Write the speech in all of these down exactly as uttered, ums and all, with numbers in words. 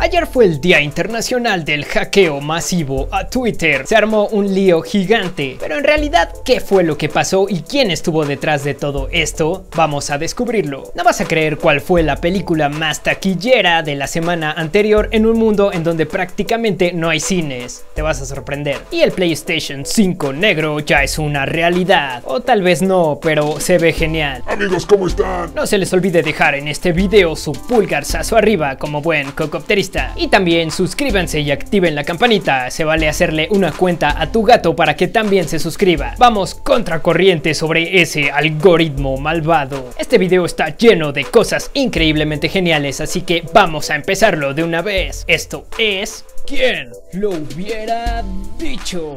Ayer fue el Día Internacional del Hackeo Masivo a Twitter. Se armó un lío gigante, pero en realidad, ¿qué fue lo que pasó y quién estuvo detrás de todo esto? Vamos a descubrirlo. No vas a creer cuál fue la película más taquillera de la semana anterior en un mundo en donde prácticamente no hay cines. Te vas a sorprender. Y el PlayStation cinco negro ya es una realidad. O tal vez no, pero se ve genial. Amigos, ¿cómo están? No se les olvide dejar en este video su pulgarzazo arriba como buen cocopterista. Y también suscríbanse y activen la campanita. Se vale hacerle una cuenta a tu gato para que también se suscriba. Vamos contracorriente sobre ese algoritmo malvado. Este video está lleno de cosas increíblemente geniales, así que vamos a empezarlo de una vez. Esto es... ¿Quién lo hubiera dicho?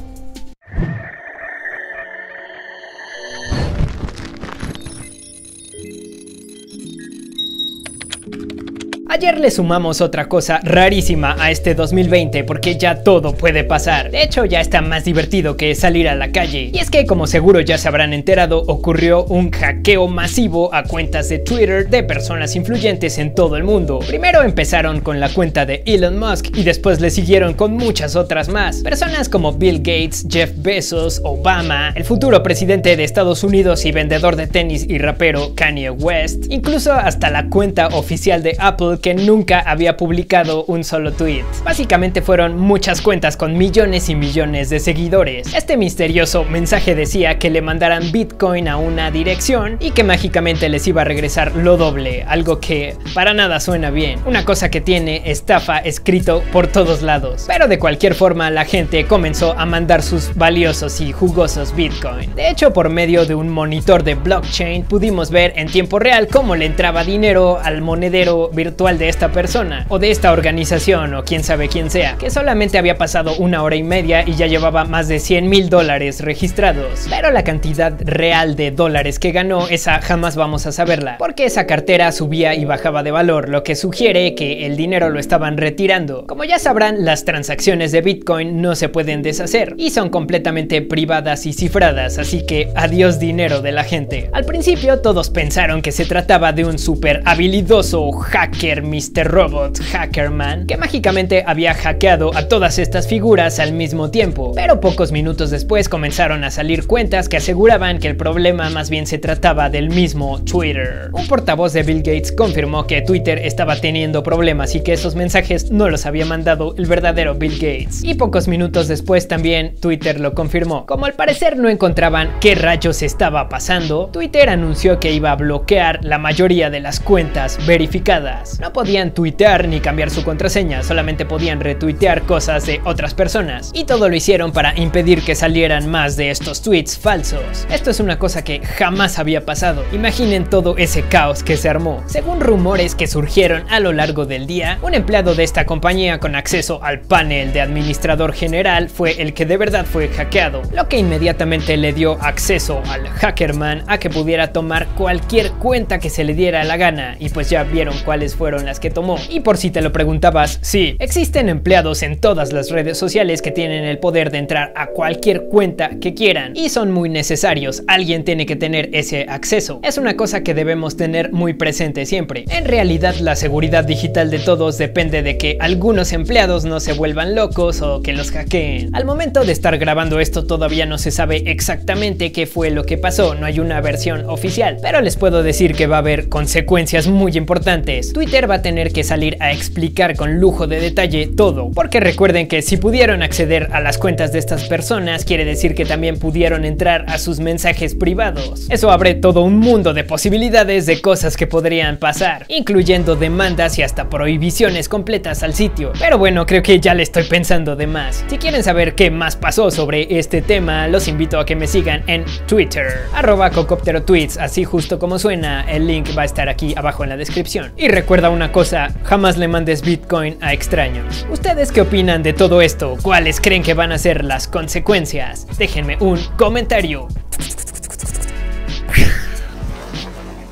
Ayer le sumamos otra cosa rarísima a este dos mil veinte porque ya todo puede pasar. De hecho, ya está más divertido que salir a la calle. Y es que, como seguro ya se habrán enterado, ocurrió un hackeo masivo a cuentas de Twitter de personas influyentes en todo el mundo. Primero empezaron con la cuenta de Elon Musk y después le siguieron con muchas otras más. Personas como Bill Gates, Jeff Bezos, Obama, el futuro presidente de Estados Unidos y vendedor de tenis y rapero Kanye West, incluso hasta la cuenta oficial de Apple, que nunca había publicado un solo tweet. Básicamente fueron muchas cuentas con millones y millones de seguidores. Este misterioso mensaje decía que le mandaran Bitcoin a una dirección y que mágicamente les iba a regresar lo doble, algo que para nada suena bien. Una cosa que tiene estafa escrito por todos lados. Pero de cualquier forma la gente comenzó a mandar sus valiosos y jugosos Bitcoin. De hecho, por medio de un monitor de blockchain pudimos ver en tiempo real cómo le entraba dinero al monedero virtual de esta persona o de esta organización o quién sabe quién sea, que solamente había pasado una hora y media y ya llevaba más de cien mil dólares registrados. Pero la cantidad real de dólares que ganó, esa jamás vamos a saberla, porque esa cartera subía y bajaba de valor, lo que sugiere que el dinero lo estaban retirando. Como ya sabrán, las transacciones de Bitcoin no se pueden deshacer y son completamente privadas y cifradas, así que adiós dinero de la gente. Al principio todos pensaron que se trataba de un súper habilidoso hacker mister Robot Hackerman, que mágicamente había hackeado a todas estas figuras al mismo tiempo, pero pocos minutos después comenzaron a salir cuentas que aseguraban que el problema más bien se trataba del mismo Twitter. Un portavoz de Bill Gates confirmó que Twitter estaba teniendo problemas y que esos mensajes no los había mandado el verdadero Bill Gates. Y pocos minutos después también Twitter lo confirmó. Como al parecer no encontraban qué rayos estaba pasando, Twitter anunció que iba a bloquear la mayoría de las cuentas verificadas. No podían tuitear ni cambiar su contraseña, solamente podían retuitear cosas de otras personas. Y todo lo hicieron para impedir que salieran más de estos tweets falsos. Esto es una cosa que jamás había pasado. Imaginen todo ese caos que se armó. Según rumores que surgieron a lo largo del día, un empleado de esta compañía con acceso al panel de administrador general fue el que de verdad fue hackeado, lo que inmediatamente le dio acceso al Hackerman a que pudiera tomar cualquier cuenta que se le diera la gana. Y pues ya vieron cuáles fueron las que tomó. Y por si te lo preguntabas, sí, existen empleados en todas las redes sociales que tienen el poder de entrar a cualquier cuenta que quieran y son muy necesarios. Alguien tiene que tener ese acceso. Es una cosa que debemos tener muy presente siempre. En realidad, la seguridad digital de todos depende de que algunos empleados no se vuelvan locos o que los hackeen. Al momento de estar grabando esto todavía no se sabe exactamente qué fue lo que pasó, no hay una versión oficial, pero les puedo decir que va a haber consecuencias muy importantes. Twitter va a tener que salir a explicar con lujo de detalle todo, porque recuerden que si pudieron acceder a las cuentas de estas personas, quiere decir que también pudieron entrar a sus mensajes privados. Eso abre todo un mundo de posibilidades de cosas que podrían pasar, incluyendo demandas y hasta prohibiciones completas al sitio. Pero bueno, creo que ya le estoy pensando de más. Si quieren saber qué más pasó sobre este tema, los invito a que me sigan en Twitter, arroba cocopterotweets, así justo como suena. El link va a estar aquí abajo en la descripción. Y recuerda una cosa, jamás le mandes Bitcoin a extraños. ¿Ustedes qué opinan de todo esto? ¿Cuáles creen que van a ser las consecuencias? Déjenme un comentario.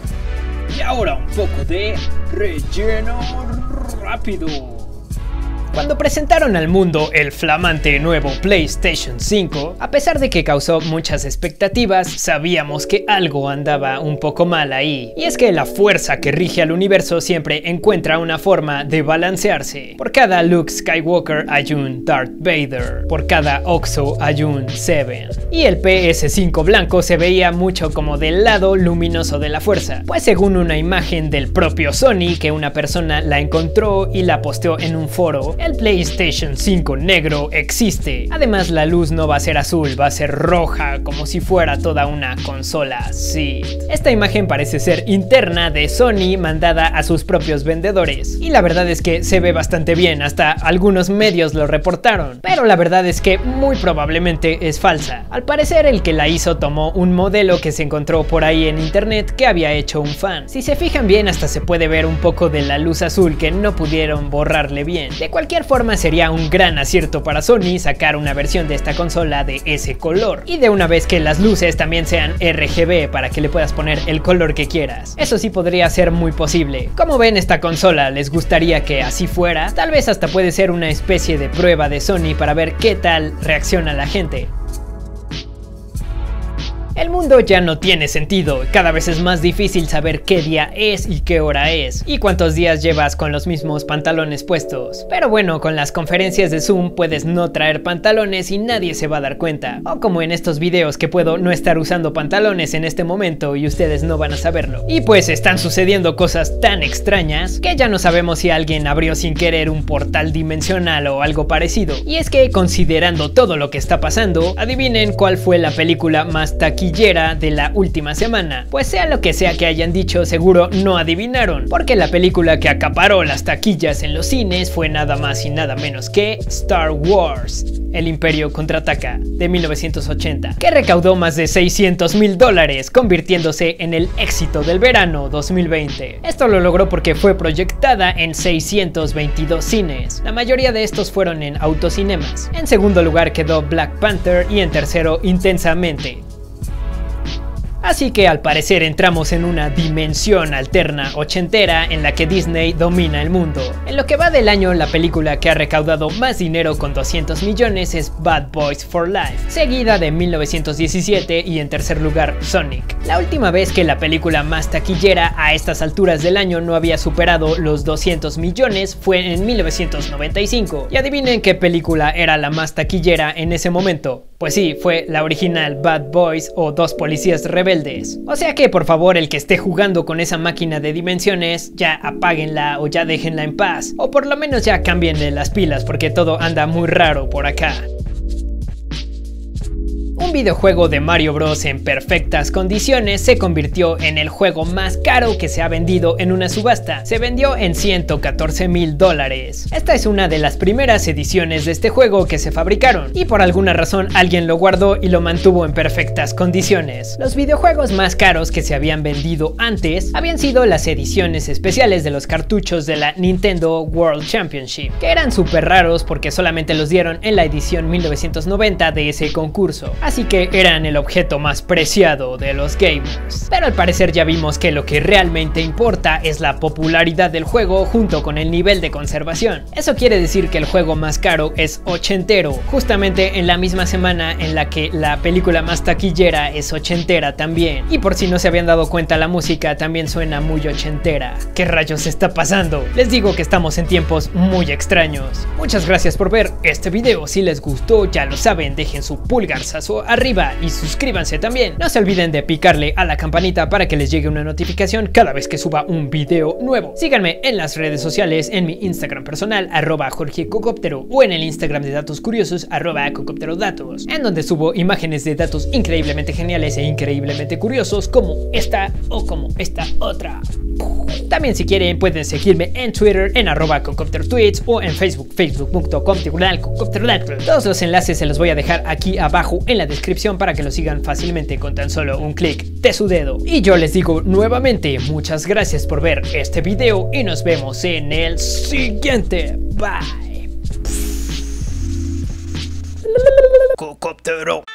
Y ahora un poco de relleno rápido. Cuando presentaron al mundo el flamante nuevo PlayStation cinco, a pesar de que causó muchas expectativas, sabíamos que algo andaba un poco mal ahí. Y es que la fuerza que rige al universo siempre encuentra una forma de balancearse. Por cada Luke Skywalker hay un Darth Vader, por cada Oxo hay un Seven. Y el P S cinco blanco se veía mucho como del lado luminoso de la fuerza, pues según una imagen del propio Sony que una persona la encontró y la posteó en un foro, el PlayStation cinco negro existe. Además, la luz no va a ser azul, va a ser roja, como si fuera toda una consola Sith. Esta imagen parece ser interna de Sony, mandada a sus propios vendedores, y la verdad es que se ve bastante bien, hasta algunos medios lo reportaron, pero la verdad es que muy probablemente es falsa. Al parecer el que la hizo tomó un modelo que se encontró por ahí en internet que había hecho un fan. Si se fijan bien, hasta se puede ver un poco de la luz azul que no pudieron borrarle bien. De cualquier forma, sería un gran acierto para Sony sacar una versión de esta consola de ese color, y de una vez que las luces también sean R G B para que le puedas poner el color que quieras. Eso sí podría ser muy posible. Como ven esta consola, ¿les gustaría que así fuera? Tal vez hasta puede ser una especie de prueba de Sony para ver qué tal reacciona la gente. El mundo ya no tiene sentido, cada vez es más difícil saber qué día es y qué hora es, y cuántos días llevas con los mismos pantalones puestos. Pero bueno, con las conferencias de Zoom puedes no traer pantalones y nadie se va a dar cuenta, o como en estos videos que puedo no estar usando pantalones en este momento y ustedes no van a saberlo. Y pues están sucediendo cosas tan extrañas que ya no sabemos si alguien abrió sin querer un portal dimensional o algo parecido. Y es que, considerando todo lo que está pasando, adivinen cuál fue la película más taquillera de la última semana. Pues sea lo que sea que hayan dicho, seguro no adivinaron, porque la película que acaparó las taquillas en los cines fue nada más y nada menos que Star Wars: El Imperio Contraataca, de mil novecientos ochenta, que recaudó más de seiscientos mil dólares, convirtiéndose en el éxito del verano dos mil veinte. Esto lo logró porque fue proyectada en seiscientos veintidós cines. La mayoría de estos fueron en autocinemas. En segundo lugar quedó Black Panther y en tercero Intensamente. Así que al parecer entramos en una dimensión alterna ochentera en la que Disney domina el mundo. En lo que va del año, la película que ha recaudado más dinero con doscientos millones es Bad Boys for Life, seguida de mil novecientos diecisiete y en tercer lugar Sonic. La última vez que la película más taquillera a estas alturas del año no había superado los doscientos millones fue en mil novecientos noventa y cinco. Y adivinen qué película era la más taquillera en ese momento. Pues sí, fue la original Bad Boys o Dos Policías Rebeldes. O sea que por favor, el que esté jugando con esa máquina de dimensiones, ya apáguenla o ya déjenla en paz. O por lo menos ya cámbienle las pilas porque todo anda muy raro por acá. Un videojuego de Mario Bros en perfectas condiciones se convirtió en el juego más caro que se ha vendido en una subasta. Se vendió en ciento catorce mil dólares. Esta es una de las primeras ediciones de este juego que se fabricaron, y por alguna razón alguien lo guardó y lo mantuvo en perfectas condiciones. Los videojuegos más caros que se habían vendido antes habían sido las ediciones especiales de los cartuchos de la Nintendo World Championship, que eran súper raros porque solamente los dieron en la edición mil novecientos noventa de ese concurso. Así que eran el objeto más preciado de los gamers. Pero al parecer ya vimos que lo que realmente importa es la popularidad del juego junto con el nivel de conservación. Eso quiere decir que el juego más caro es ochentero, justamente en la misma semana en la que la película más taquillera es ochentera también. Y por si no se habían dado cuenta, la música también suena muy ochentera. ¿Qué rayos está pasando? Les digo que estamos en tiempos muy extraños. Muchas gracias por ver este video. Si les gustó, ya lo saben, dejen su pulgarzazo arriba y suscríbanse también. No se olviden de picarle a la campanita para que les llegue una notificación cada vez que suba un video nuevo. Síganme en las redes sociales, en mi Instagram personal, arroba Jorge Cocóptero, o en el Instagram de Datos Curiosos, arroba Cocópterodatos, en donde subo imágenes de datos increíblemente geniales e increíblemente curiosos, como esta o como esta otra. También, si quieren, pueden seguirme en Twitter en arroba Cocópterotweets, o en Facebook, facebook punto com diagonal Cocópterodatos. Todos los enlaces se los voy a dejar aquí abajo en la descripción para que lo sigan fácilmente con tan solo un clic de su dedo. Y yo les digo nuevamente muchas gracias por ver este video y nos vemos en el siguiente. Bye. Cocóptero.